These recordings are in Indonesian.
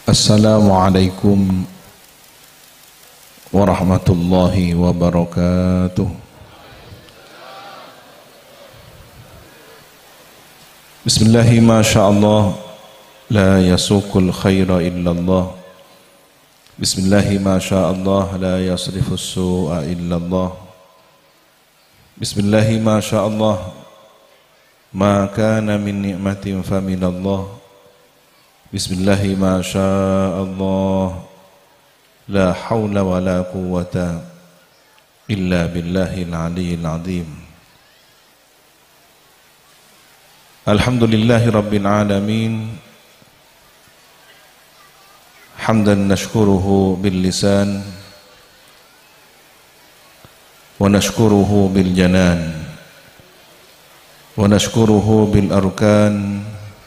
Assalamualaikum warahmatullahi wabarakatuh. Bismillahi ma sya'allah la yasuqul khaira illallah. Bismillahi ma sya'allah la yasrifus su'a illallah. Bismillahi ma sya'allah ma kana min ni'matin faminallah. Bismillahi ma sya'allah la hawla wa la quwwata illa billahil aliyyil azim. Alhamdulillahi rabbil alamin, hamdan nashkuruhu bil lisan wa nashkuruhu bil janan wa nashkuruhu bil arkan.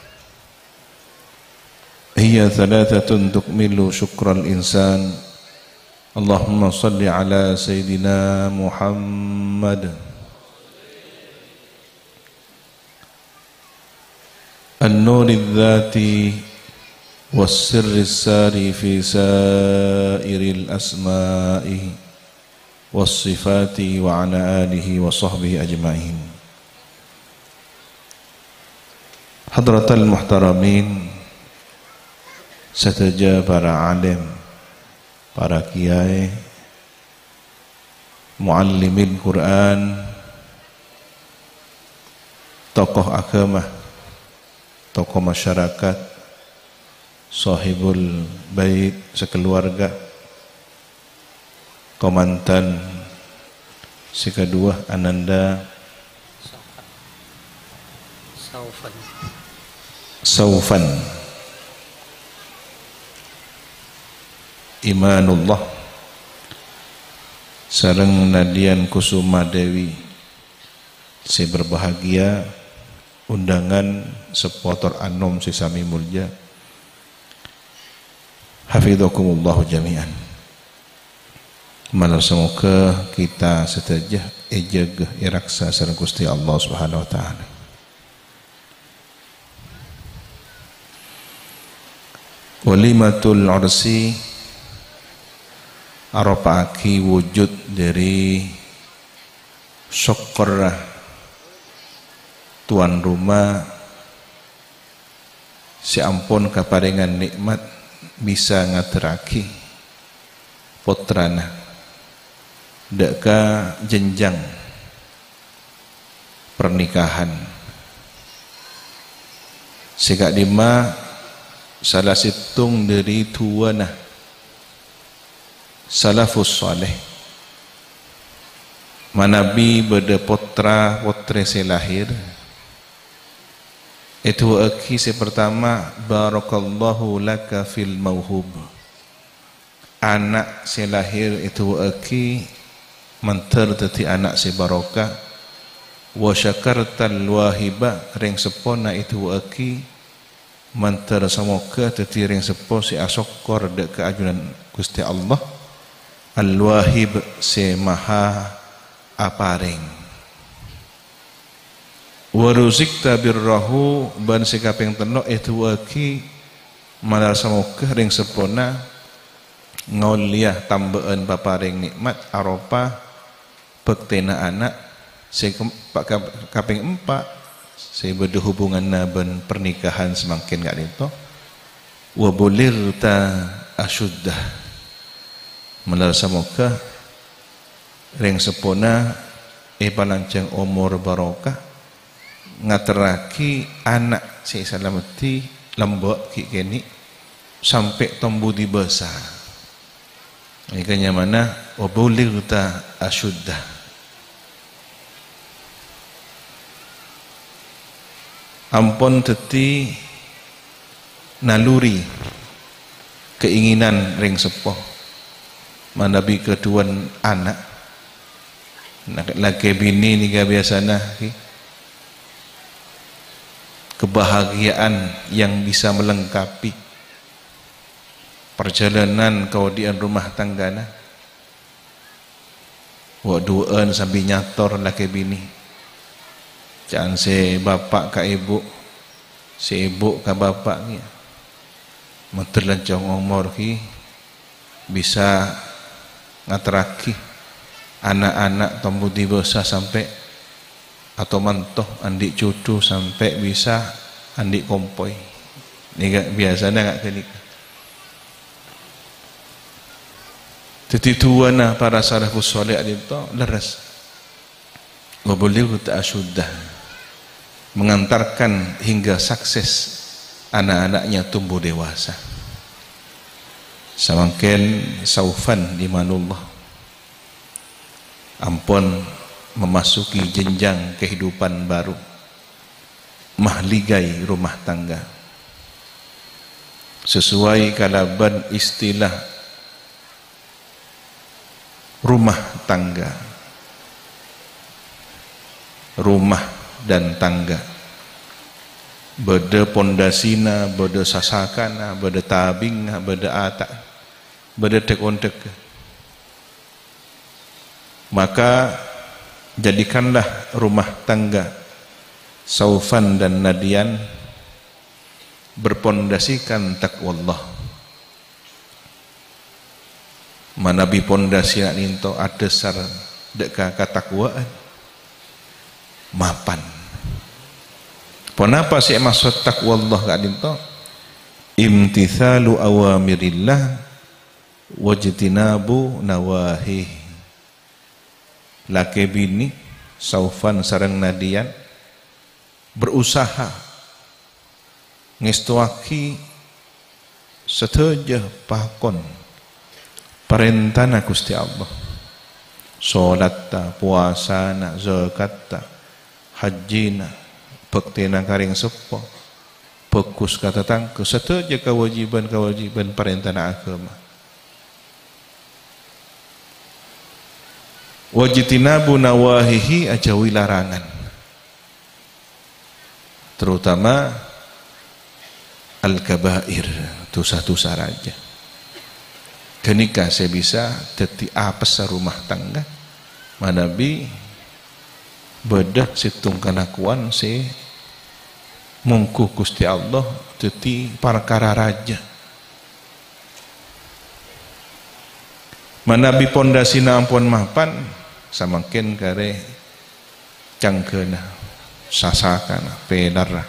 Hiya thalathatun tukmilu syukral insan. Allahumma salli ala Sayyidina Muhammad an-nuri dhati was-sirri sari fi sairil asma'i was-sifati wa ala alihi wa sahbihi ajma'in. Hadratal muhtaramin, serta para alim, para kiai, muallimin Quran, tokoh agama, tokoh masyarakat, sahibul bait sekeluarga, komandan si kedua Ananda Saufan Imanullah sareng Nadian Kusuma Dewi, si berbahagia undangan sepotor anom si sami mulya, hafidhakumullah jami'an. Malar semoga kita setajah ejagah iraksa sareng Gusti Allah Subhanahu wa taala. Walimatul ursi arapaki wujud dari syukur tuan rumah si ampun kaparingan nikmat bisa ngateraki putrana deka jenjang pernikahan sika dima salah situng dari tuana salafus saleh manabi beda potra potre selahir itu aki si pertama barakallahu laka fil mauhub, anak selahir itu aki menter teti anak si barokah wa syakartal wahiba ring sepona itu aki menter samoga teti ring sepo si asokor dek keajunan Gusti Allah Al-Wahib si maha aparing. Waruzikta birrahu ban si kaping tenok itu waki malar samoga ring sepona ngauliah tambaan paparing nikmat aropa bektena anak si kaping empat si beda hubungan naban pernikahan semakin gak itu wabulirta asyuddah malar samoga ring sepona palancang umur barokah ngateraki anak si salamati lembok kini sampai tumbuh di besar. Ini mana wabulirta asyuddah. Ampun teti naluri keinginan ring sepoh manabi keduan anak laki bini ni biasana kebahagiaan yang bisa melengkapi perjalanan kaudian rumah tanggana wa duaan sambil nyator laki bini Jangan si bapak ke ibu, si ibu ke bapaknya. menterlancong umur ki bisa ngateraki anak-anak tombu dewasa sampai atau mantoh andik cucu sampai bisa andik kompoi. Ini biasanya nggak kenikah. Tetituana para salafus soleh itu leres. Wabuliu ta'asyuddah, mengantarkan hingga sukses anak-anaknya tumbuh dewasa. Samangken saufan imanullah, ampun memasuki jenjang kehidupan baru, mahligai rumah tangga, sesuai kalaban istilah rumah tangga, rumah dan tangga, beda pondasina, beda sasakana, beda tabing, beda atak, beda tek-ontek. Maka jadikanlah rumah tangga saufan dan nadian berpondasikan takwallah. Manabi pondasi ninto adesar deka katakwaan mapan. Kenapa sih maksud takwallah kak ninto? Imtithalu awamirillah wajtinabu nawahi. Laki bini saufan sareng nadian berusaha ngestuaki seteja pakon perintahna Gusti Allah, sholatta, puasana, zakatta, hajjina, bektina karing sepo, pekus kata tangke, seteja kewajiban perintahna agama. Wajtinabu nawahihi ajawi larangan, terutama al-kabair, dosa-dosa raja. Kenika saya bisa teti apes rumah tangga manabi bedah situng kanakuan se mungku Gusti Allah teti perkara raja. Manabi pondasina ampun mapan samakin kare cangkeuna sasakana pedarra.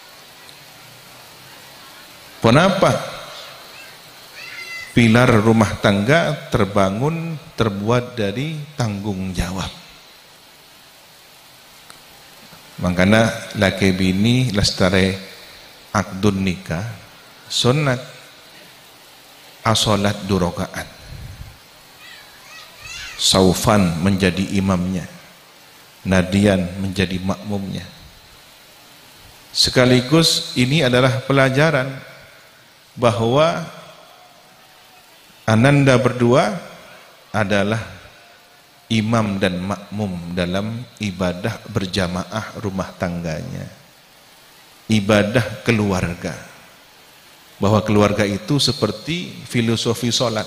Kenapa? Pilar rumah tangga terbangun terbuat dari tanggung jawab. Makanya laki bini lestare akdun nikah sunat asolat durokaan. Saufan menjadi imamnya, nadian menjadi makmumnya. Sekaligus ini adalah pelajaran bahwa ananda berdua adalah imam dan makmum dalam ibadah berjamaah rumah tangganya, ibadah keluarga. Bahwa keluarga itu seperti filosofi sholat,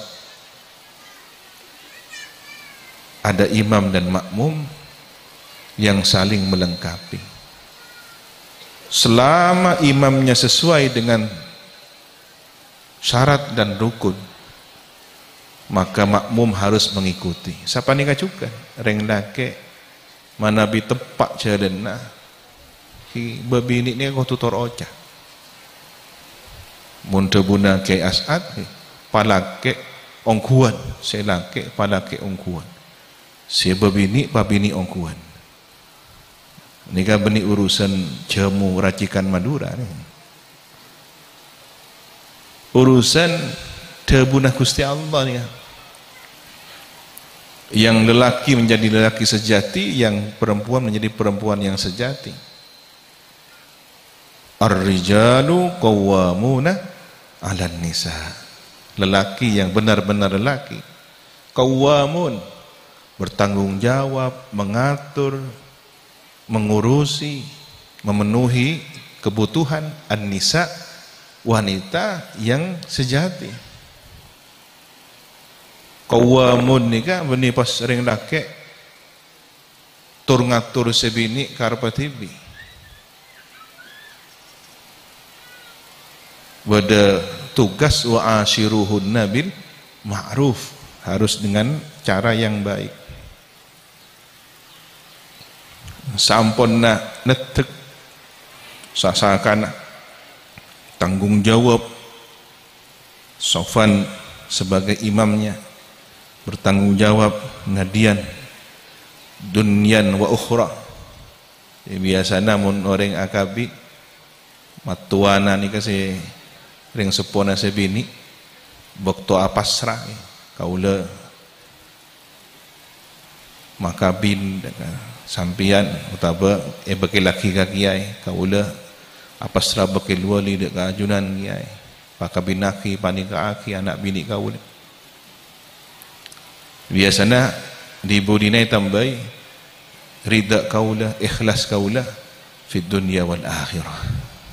ada imam dan makmum yang saling melengkapi. Selama imamnya sesuai dengan syarat dan rukun, maka makmum harus mengikuti. Siapa nikah juga reng lake manabi tepak jalena ki babini ni kau tutor oca mun tebuna ke asad palake ongkuan selake palake ongkuan si babini ongkuan. Nikah beni urusan jamu racikan Madura ni. Urusan tebuna Gusti Allah ni. Yang lelaki menjadi lelaki sejati, yang perempuan menjadi perempuan yang sejati. Ar-rijalu qawwamuna 'alan nisa. Lelaki yang benar-benar lelaki, qawwamun, bertanggung jawab, mengatur, mengurusi, memenuhi kebutuhan an-nisa, wanita yang sejati. Qawamun nika beni pas ring lake tur ngatur sebini karpatibi. Wada tugas wa ashiruhunna bil ma'ruf, harus dengan cara yang baik. Sampun nak netek sasakan tanggung jawab Sofan sebagai imamnya, bertanggung jawab ngadian dunyan wa ukhra. Biasa namun orang akabi matuana ni kasi ring sepona sebini bokto apasra kaula makabin sampian utaba bagi laki kakiai kaula apasra bagi wali dek ajunan kiai pakabinaki panikaaki anak bini kaula. Biasana di budinai tambai ridha kaula, ikhlas kaula fid dunya wal akhirah.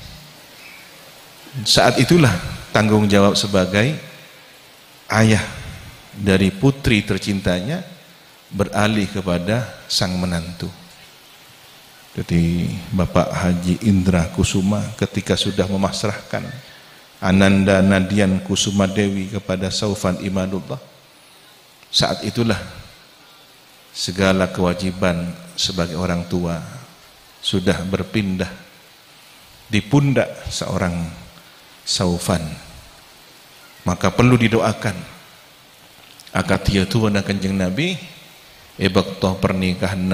Saat itulah tanggung jawab sebagai ayah dari putri tercintanya beralih kepada sang menantu. Jadi Bapak Haji Indra Kusuma ketika sudah memasrahkan Ananda Nadian Kusuma Dewi kepada Saufan Imanullah, saat itulah segala kewajiban sebagai orang tua sudah berpindah di pundak seorang Saufan. Maka perlu didoakan agar dia tuan Kanjeng Nabi bakto pernikahan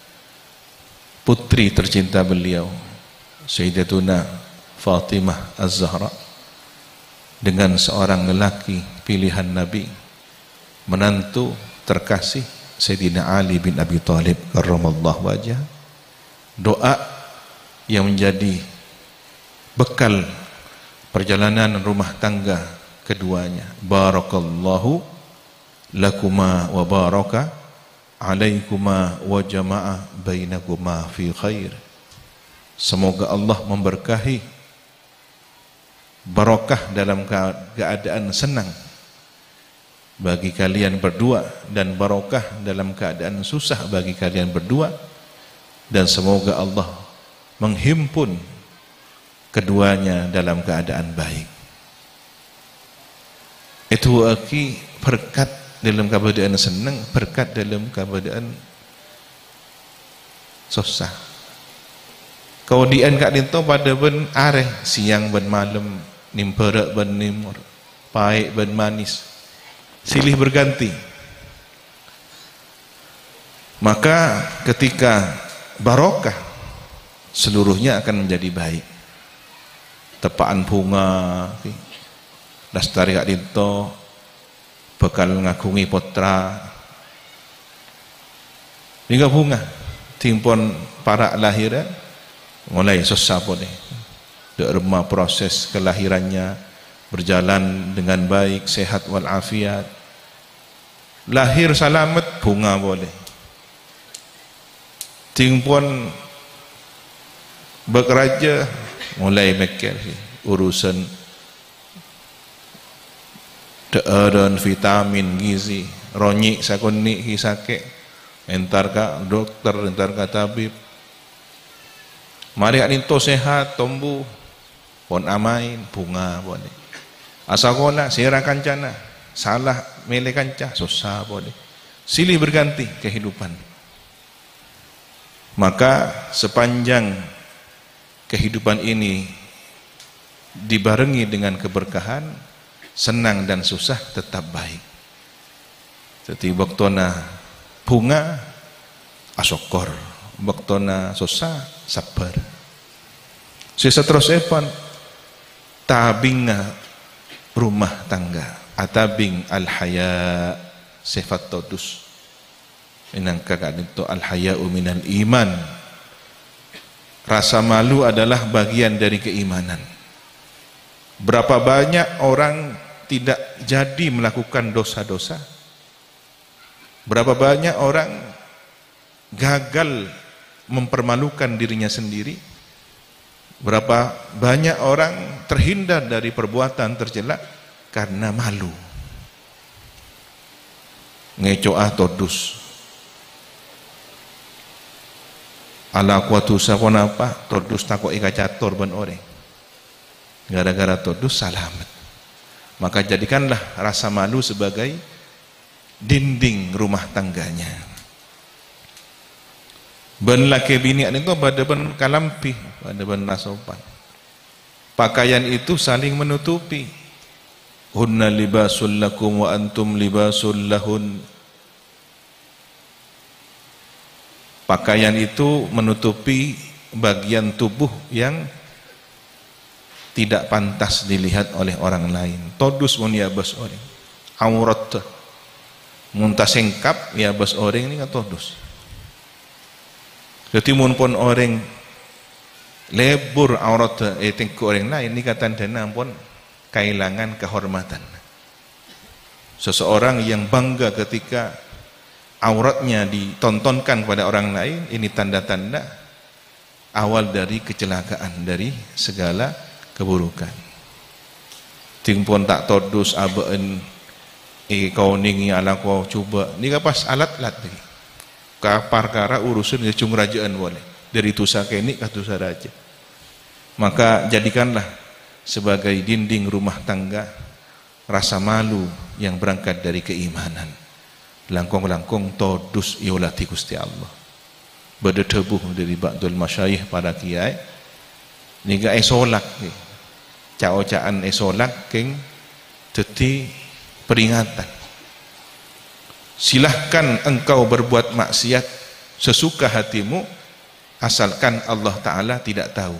putri tercinta beliau Sayyidatuna Fatimah Az-Zahra dengan seorang lelaki pilihan Nabi, menantu terkasih Sayyidina Ali bin Abi Thalib karramallahu wajhah. Doa yang menjadi bekal perjalanan rumah tangga keduanya. Barakallahu lakuma wa baraka alaikuma wa jama'a bainakuma fi khair. Semoga Allah memberkahi, barakah dalam keadaan senang bagi kalian berdua dan barakah dalam keadaan susah bagi kalian berdua, dan semoga Allah menghimpun keduanya dalam keadaan baik. Itu aki berkat dalam keadaan senang, berkat dalam keadaan susah. Kemudian kak dinto pada ben areh siang ben malam, nimperak ben nimur, pahit ben manis, silih berganti. Maka ketika barokah seluruhnya akan menjadi baik. Tepaan bunga lastari kak dinto bakal ngagungi putra hingga bunga timpun para lahiran mulai susah pun derma proses kelahirannya berjalan dengan baik, sehat walafiat, lahir selamat, bunga boleh timpun bekerja mulai mikir urusan dan vitamin gizi ronyik sakuni hisake entar ka dokter entar ka tabib mari aninto sehat tumbuh pon amain bunga boleh asakona sira kancana salah mele kanca susah boleh silih berganti kehidupan. Maka sepanjang kehidupan ini dibarengi dengan keberkahan, senang dan susah tetap baik. Jadi waktuna bunga asokor, waktuna susah sabar. Sisa terus epan tabinga rumah tangga, atabing al-haya sifat todus. Inangka itu al-haya'u minal iman. Rasa malu adalah bagian dari keimanan. Berapa banyak orang tidak jadi melakukan dosa-dosa, berapa banyak orang gagal mempermalukan dirinya sendiri, berapa banyak orang terhindar dari perbuatan tercela karena malu. Ngecoah todus ala kuatu sapon apa todus takut ika catur ben orang gara-gara todus salamet. Maka jadikanlah rasa malu sebagai dinding rumah tangganya. Ben laki bini itu pada ben kalampi, pada ben nasopan. Pakaian itu saling menutupi. Hunna libasul lakum wa antum libasul lahun. Pakaian itu menutupi bagian tubuh yang tidak pantas dilihat oleh orang lain. Todus mun ya bas orang. Aurat munta sengkap ya bas orang ini kan todus. Jadi mun pun orang lebur aurat tengku orang lain ini kata dana pun kehilangan kehormatan. Seseorang yang bangga ketika auratnya ditontonkan pada orang lain, ini tanda-tanda awal dari kecelakaan, dari segala keburukan. Tingpon tak todus abeen kau ningi ala kau coba ni pas alat-alat ni perkara urusan cung rajaan boleh dari tusa kenik ke tusa raja. Maka jadikanlah sebagai dinding rumah tangga rasa malu yang berangkat dari keimanan. Langkong-langkong todus iolati Gusti Allah. Berdetebuh dari ba'dul masyayikh para kiai. Niga solak ni. Cao-caan solak keng teti peringatan. Silahkan engkau berbuat maksiat sesuka hatimu asalkan Allah Ta'ala tidak tahu.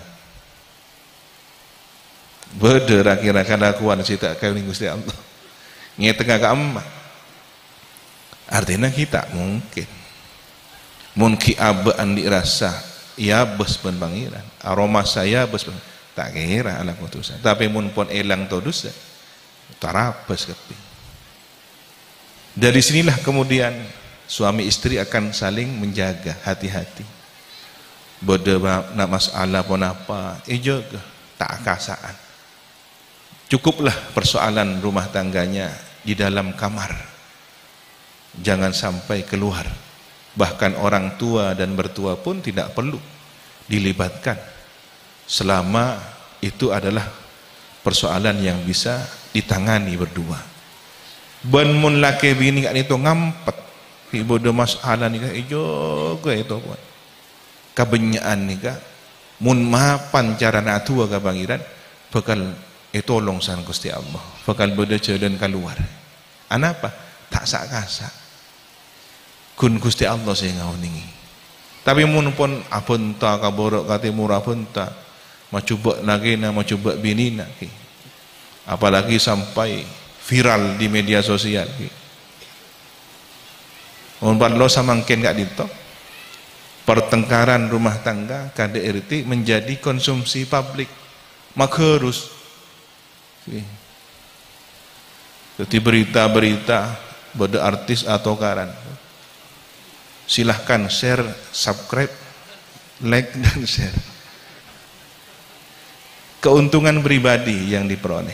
Beda kira-kira lakuan cerita kau ni Gusti Allah. Nge tengah ke emak. Artinya kita mungkin abaan dirasa ya bes penbangiran aroma saya bes tak kira ala kutusan tapi mun pun elang todus tarapes kepi. Dari sinilah kemudian suami istri akan saling menjaga hati-hati. Beda nak masalah pun apa jaga tak kasaan. Cukuplah persoalan rumah tangganya di dalam kamar. Jangan sampai keluar. Bahkan orang tua dan bertua pun tidak perlu dilibatkan selama itu adalah persoalan yang bisa ditangani berdua. Ben mun laki bini kat itu ngampet ibu de masalah ni ka ijo ke itu pun kabenyaan ni ka mun mapan cara nak tua ka bangiran bakal tolong san Gusti Allah bakal beda jalan keluar. Anapa tak sak-kasak kun Gusti Allah saya ngau ningi. Tapi mun pun apunta kaborok kate murah apunta macuba lagi na macuba bini nak ki. Apalagi sampai viral di media sosial ki. Mun pan lo samangken gak dito. Pertengkaran rumah tangga KDRT menjadi konsumsi publik. Maka harus jadi berita-berita pada artis atau karan. Silahkan share, subscribe, like dan share. Keuntungan pribadi yang diperoleh.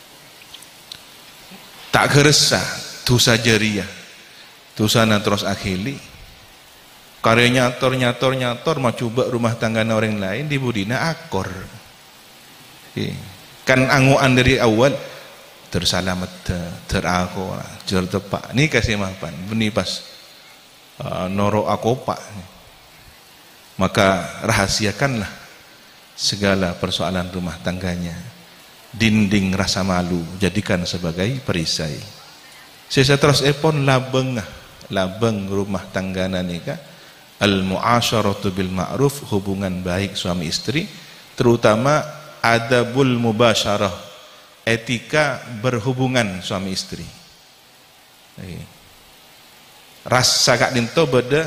Tak keresa, dosa jariah, dosa na terus akhili. Karya nyator mau coba rumah tangga orang lain dibudina akor. Kan anguan dari awal tersalamat terako jur tepak. Ni kasih maafan, beni pas noro akopa. Maka rahasiakanlah segala persoalan rumah tangganya. Dinding rasa malu jadikan sebagai perisai. Saya terus epon labeng rumah tangga nikah al muasyaratu bil ma'ruf, hubungan baik suami istri, terutama adabul mubasyarah, etika berhubungan suami istri. Rasa kak dinto beda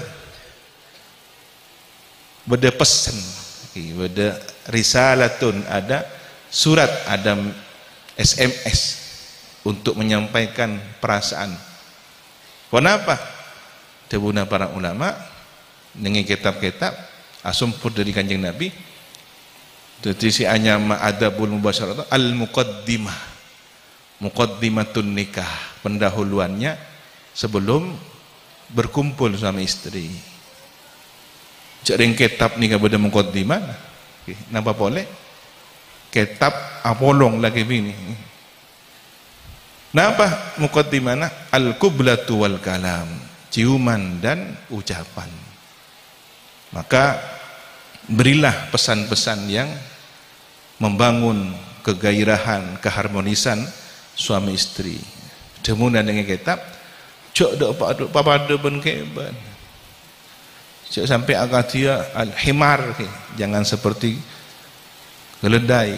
pesan, beda risalatun, ada surat, ada SMS untuk menyampaikan perasaan. Kenapa? Tebuna para ulama dengan kitab-kitab asumpur dari Kanjeng Nabi. Jadi si anyama adabul mubasyarah al muqaddimah, muqaddimatun nikah, pendahuluannya sebelum berkumpul suami istri. Jarang kitab nikah beda muqaddimah. Napa boleh? Kitab apolong lagi bini. Napa muqaddimana? Al-qiblatu wal kalam, ciuman dan ucapan. Maka berilah pesan-pesan yang membangun kegairahan, keharmonisan suami istri. Demunan dengan kitab, cok dok papa ada ben keban. Cok sampai akadia al-himar, jangan seperti keledai.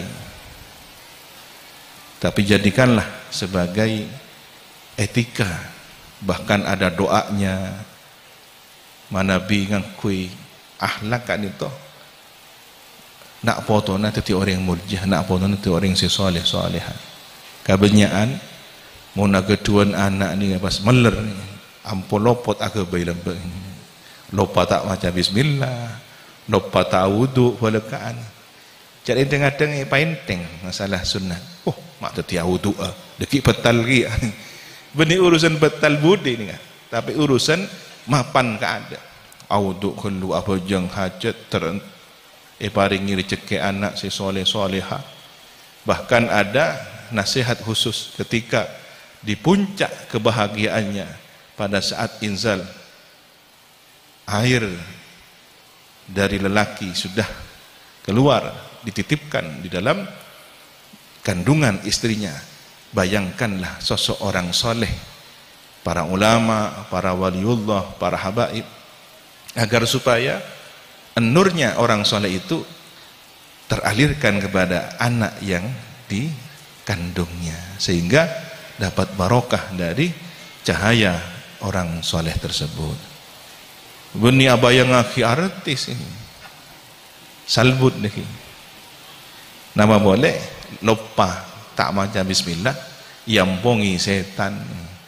Tapi jadikanlah sebagai etika, bahkan ada doanya. Manabi ngakui akhlak kan itu nak potona teti orang murjah, nak potona teti orang si soleh solehan. Kebanyakan mau nak keduan anak ni pas meler ni, ampun lopot agak bayi lembek. Lopa tak baca bismillah, lopa tak wudu walakaan. Jadi tengah-tengah painteng masalah sunat. Oh, mak teti wudu dekik betal ki. Benih urusan betal budi ni kan. Tapi urusan mapan ka ada. Wudu kelu apa jeng hajat paringi rezeki anak si soleh soleha. Bahkan ada nasihat khusus ketika di puncak kebahagiaannya pada saat inzal air dari lelaki sudah keluar, dititipkan di dalam kandungan istrinya. Bayangkanlah sosok orang soleh, para ulama, para waliullah, para habaib, agar supaya nurnya orang soleh itu teralirkan kepada anak yang dikandungnya, sehingga dapat barokah dari cahaya orang soleh tersebut. Beni abaya ngaki artis ini salbut nih. Nama boleh lupa tak baca bismillah, yampongi setan.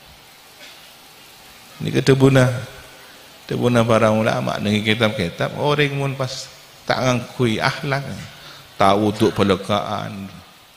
Ini ketebuna para ulama dengan kitab-kitab orang mun pas tak ngakui akhlak, tak wuduk pelekaan,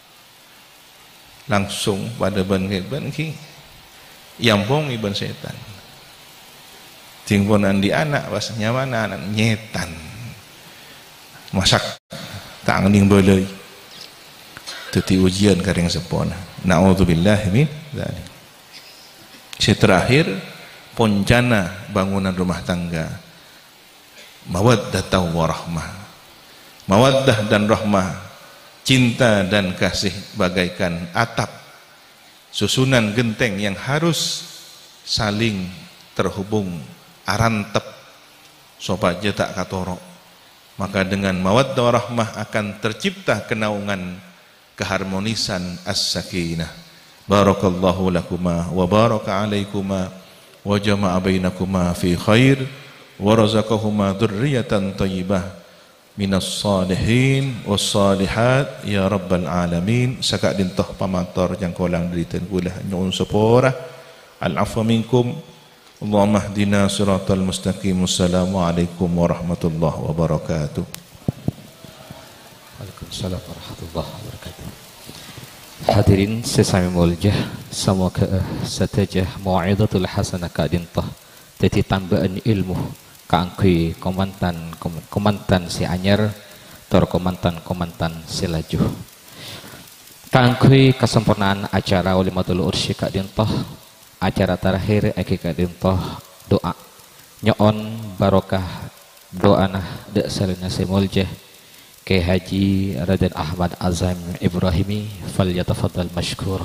langsung pada ban ki yampongi ban setan. Tingponan di anak pas nyawana anak nyetan masak tak ngening boleh teti ujian karing sepona. Na'udzubillah min dzalik. Terakhir poncana bangunan rumah tangga, mawaddah warahmah. Mawaddah dan rahmah, cinta dan kasih bagaikan atap susunan genteng yang harus saling terhubung, arantep sopaja tak katorok. Maka dengan mawaddah warahmah akan tercipta kenaungan, keharmonisan as-sakinah. Barakallahu lakuma wa baraka alaikuma wa jama'a bainakuma fi khair wa razaqahuma dzurriyyatan thayyibah minas salihin was salihat ya rabbal alamin. Sakak dintoh pamator yang kolang diritan kulah nyuun sepora al-afwa minkum. Allahumma hdina siratal mustaqim. Assalamualaikum warahmatullahi wabarakatuh. Waalaikumsalam warahmatullahi wabarakatuh. Hadirin sesami muljah, semoga satajah mau'izatul hasanah kadintah jadi tambahan ilmu kaangkui komantan si anyar tor komantan si lajuh. Kaangkui kesempurnaan acara ulimatul ursi kadintah, acara terakhir eki kadintah doa nyoon barokah doana dek salina si muljah Kiai Haji Raden Ahmad Azam Ibrahimi, falyatafaddal mashkura.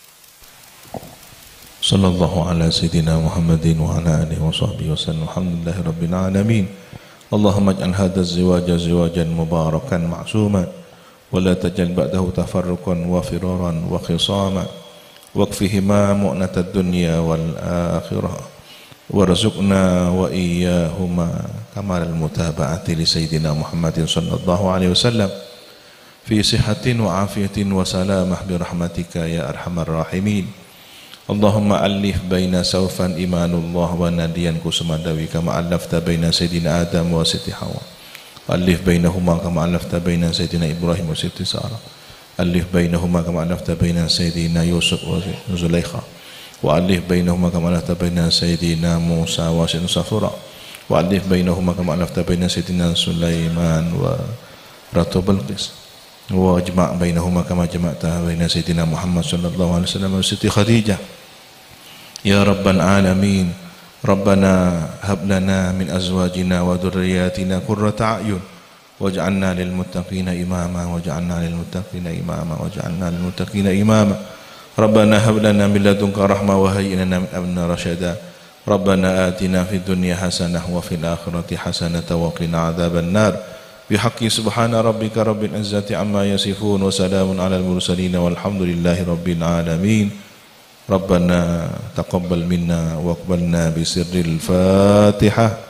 Sallallahu ala sayyidina Muhammadin wa ala alihi wa sahbihi wa sallam. Alhamdulillahi rabbil alamin. Allahumma ij'al hadha az-ziwaja ziwajan mubarakan ma'suman wa la tajal ba'dahu tafarruqan wa firaran wa khisama waqfihima mu'natad dunya wal akhirah warzuqna wa iyyahuma kamal mutaba'ati li sayyidina Muhammadin sallallahu alaihi wasallam fi sihatin wa afiyatin wa salamah bi rahmatika ya arhamar rahimin. Allahumma alif baina saufan imanullah wa nadiyan kusumadawi kama alafta baina sayyidina Adam wa siti Hawa. Alif bainahuma kama alafta baina sayyidina Ibrahim wa siti Sarah. Alif bainahuma kama alafta baina sayyidina Yusuf wa Zulaikha. Wa alif bainahuma kama alafta baina sayyidina Musa wa sayyidina Safura. Wa alif bainahuma kama alafta baina sayyidina Sulaiman wa Ratu Bilqis. واجمع بينهما كما جمعتها بين سيدنا محمد صلى الله عليه وسلم وسيدتي خديجة يا رب العالمين. ربنا هب لنا من أزواجنا وذرياتنا قرة أعين واجعلنا للمتقين إماما واجعلنا للمتقين إماما واجعلنا للمتقين إماما. ربنا هب لنا من لدنك رحمة وهيئ لنا من أمرنا رشدا. ربنا آتنا في الدنيا حسنة وفي الآخرة حسنة وقنا عذاب النار بحق سبحان ربك رب العزة عما يصفون وسلام على المرسلين والحمد لله رب العالمين. ربنا تقبل منا واقبلنا بسر الفاتحة.